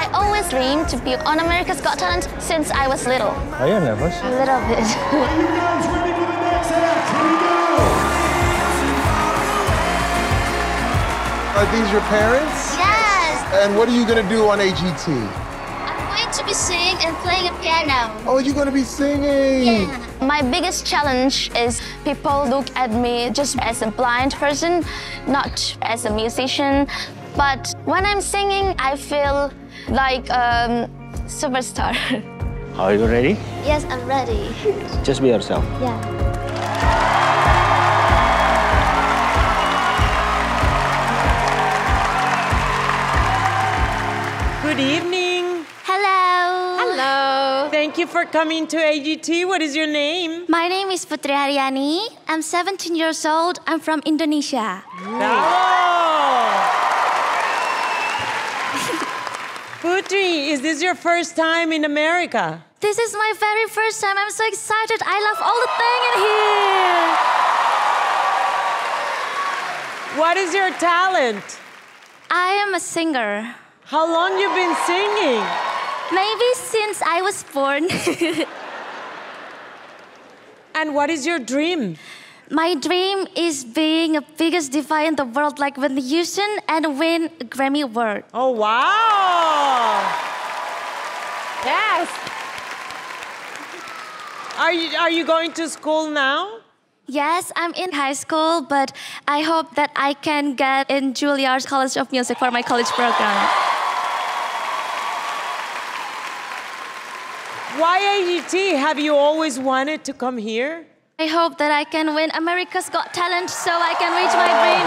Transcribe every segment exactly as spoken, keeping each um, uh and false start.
I always dreamed to be on America's Got Talent since I was little. Are you nervous? A little bit. Are you guys ready for the next act? Here we go! Are these your parents? Yes! And what are you gonna do on A G T? I'm going to be singing and playing a piano. Oh, you're gonna be singing! Yeah. My biggest challenge is people look at me just as a blind person, not as a musician. But when I'm singing, I feel like a um, superstar. Are you ready? Yes, I'm ready. Just be yourself. Yeah. Good evening. Hello. Hello. Thank you for coming to A G T. What is your name? My name is Putri Haryani. I'm seventeen years old. I'm from Indonesia. Bravo! Putri, is this your first time in America? This is my very first time. I'm so excited. I love all the things in here. What is your talent? I am a singer. How long you been singing? Maybe since I was born. And what is your dream? My dream is being the biggest diva in the world, like Whitney Houston, and win a Grammy Award. Oh, wow! Yes! Are you, are you going to school now? Yes, I'm in high school, but I hope that I can get in Juilliard College of Music for my college program. Why A G T? Have you always wanted to come here? I hope that I can win America's Got Talent so I can reach my dream.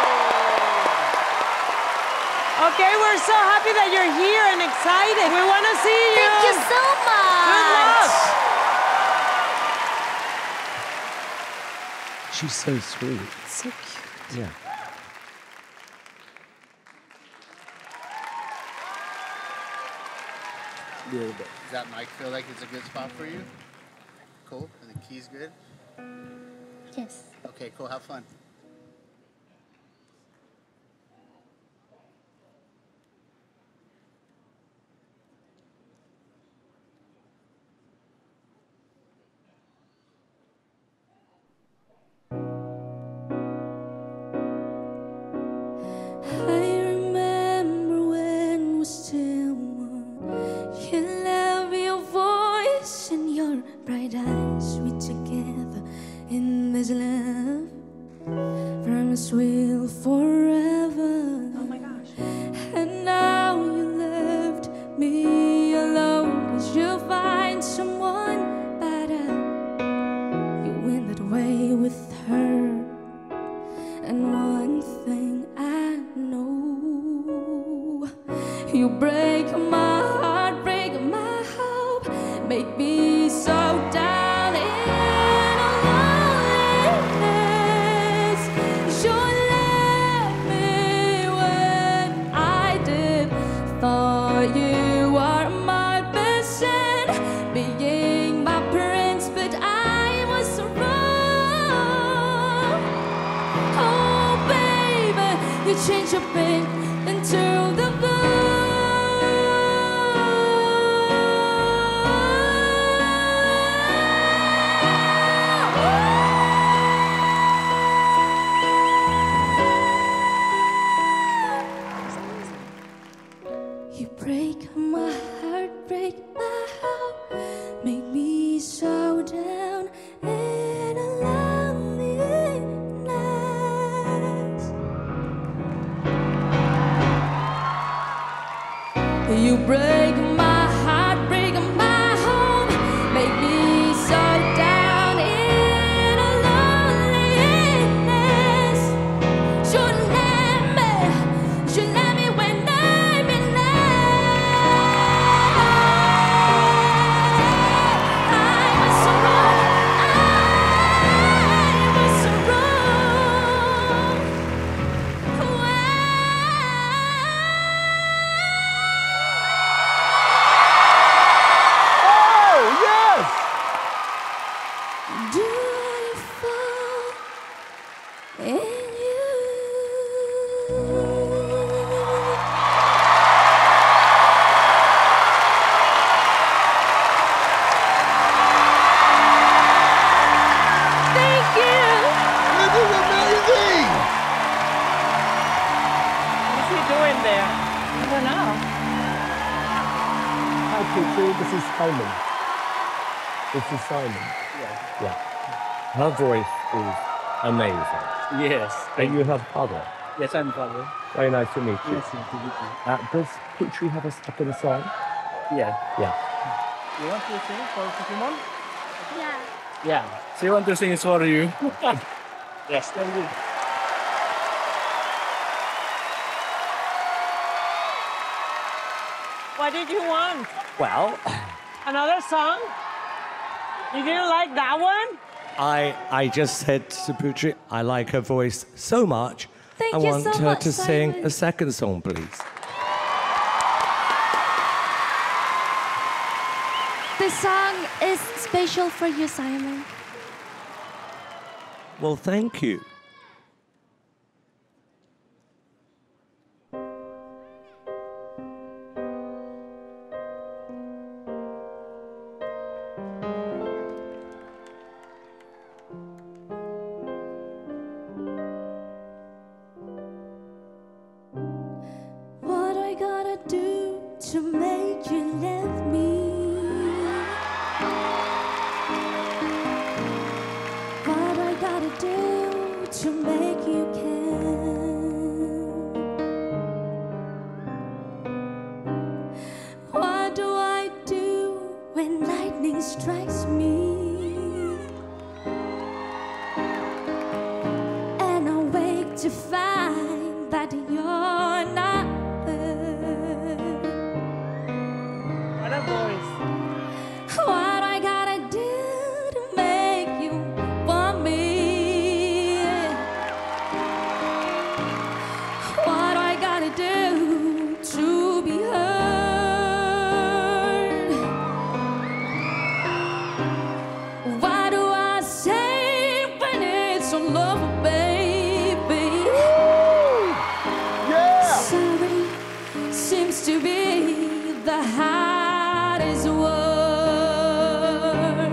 Okay, we're so happy that you're here and excited. We want to see you. Thank you so much. Good luck. She's so sweet. So cute. Yeah. Does that mic feel like it's a good spot for you? Cool. And the key's good? Yes. Okay, cool. Have fun. Bright eyes, we together in this love. Promise we'll forever. Oh my gosh. And now you left me alone, 'cause you find someone better. You went that way with her. And one thing I know, you break my heart, break my hope, make me so down in a loneliness. You left me when I did. Thought you were my best friend, being my prince, but I was wrong. Oh baby, you changed your pain into the blue. You break my heart, break my heart, make me so down in a loneliness. You break my heart, break my home, make me so down in a loneliness. You let me, you let me when I'm in love. I was so wrong, I was so wrong. Why? hi, Putri. This is Simon. This is Simon. Yeah. Yeah. Her voice is amazing. Yes. And you have father. Yes, I'm father. Very nice to meet you. Yes, nice to meet you. Uh, does Putri have a second song? Yeah. Yeah. You want to sing for Pokemon? Yeah. Yeah. She want to sing for you. Yes, thank you. What did you want? Well, Another song? You didn't like that one? I I just said to Putri, I like her voice so much. Thank I you want so her much, to sing Simon. a second song, please. This song is special for you, Simon. Well, thank you. What I gotta do to make you love me? What I gotta do to make you care? What do I do when lightning strikes me? And I wake to find that you're not there. What a voice. What I gotta do to make you want me? What I gotta do to be heard? What do I say when it's all over, baby? Yeah! Sorry seems to be the hardest word.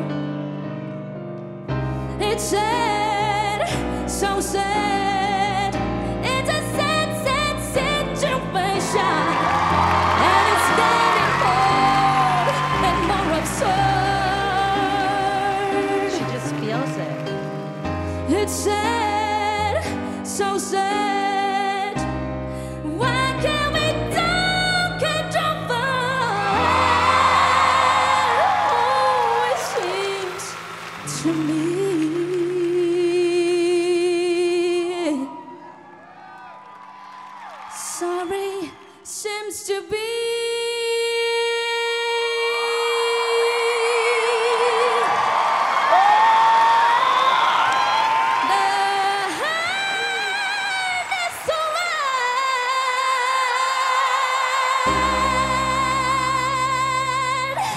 It's sad, so sad. It's a sad, sad situation, and it's getting cold and more absurd. She just feels it. It's sad, so sad. Why can't we talk it over? Oh, it seems to me. Sorry seems to be the hardest word.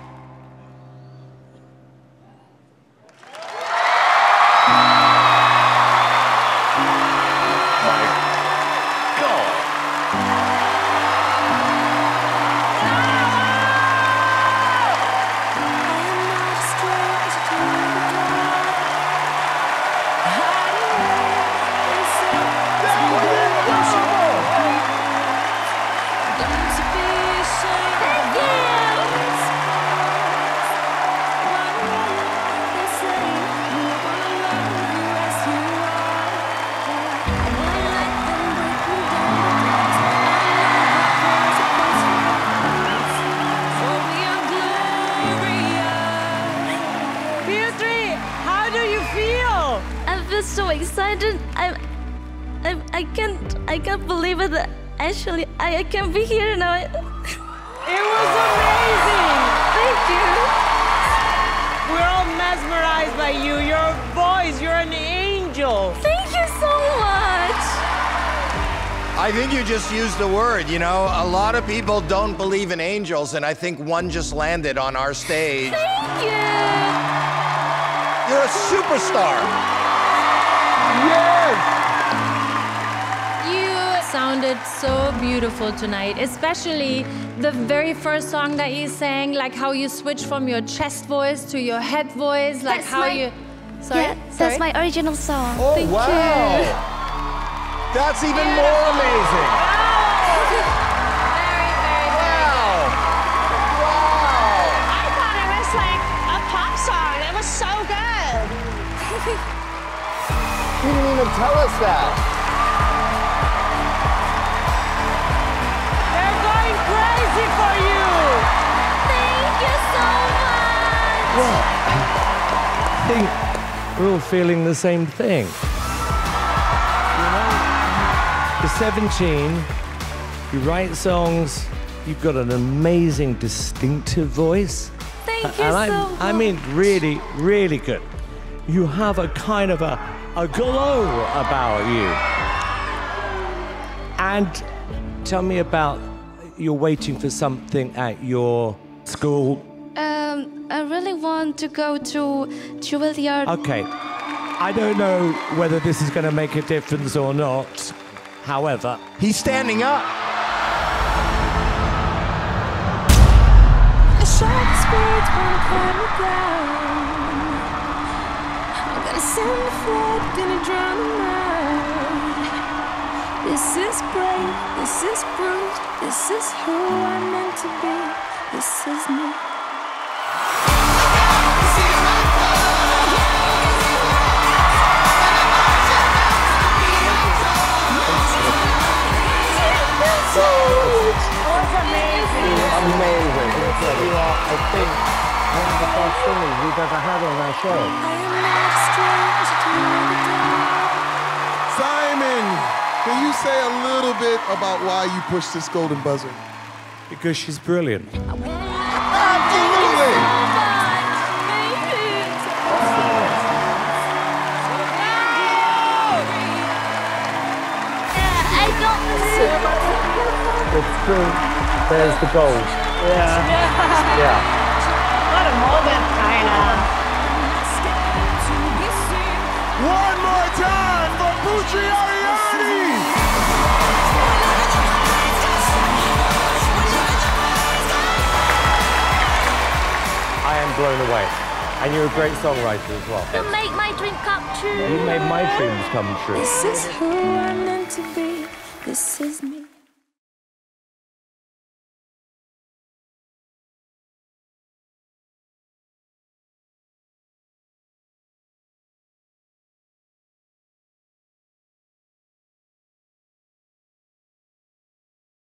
Putri, how do you feel? I feel so excited. I, I, I can't, I can't believe it. Actually, I, I can't be here now. It was amazing. Thank you. We're all mesmerized by you. Your voice, you're an angel. Thank you so much. I think you just used the word, you know? A lot of people don't believe in angels, and I think one just landed on our stage. Thank you. You're a superstar. Yes! You sounded so beautiful tonight, especially the very first song that you sang, like how you switched from your chest voice to your head voice, like That's how my- you... Sorry? Yeah, Sorry? that's my original song. Oh, Thank wow. you. That's even more amazing. Very, very, very Wow. tell us that. They're going crazy for you. Thank you so much. Well, I think we're all feeling the same thing. You know, you're seventeen, you write songs, you've got an amazing, distinctive voice. Thank you and so I, much. I mean, really, really good. You have a kind of a, a glow about you. And tell me about, you're waiting for something at your school. Um, I really want to go to Juilliard. Okay. I don't know whether this is going to make a difference or not. However, he's standing up. A sharp spirit wanna cut me down. I'm gonna send the flood, gonna drown the night. This is brave, this is bruised, this is who I'm meant to be. This is me. amazing. You are, I think, one of the best singers we've ever had on our show. Simon, can you say a little bit about why you pushed this golden buzzer? Because she's brilliant. Absolutely. I got It's true. There's the gold. Yeah. Yeah. What a moment, China. One more time for Pucci Ariani! I am blown away. And you're a great songwriter as well. to make my dream come true. You made my dreams come true. This is who I'm meant to be. This is me.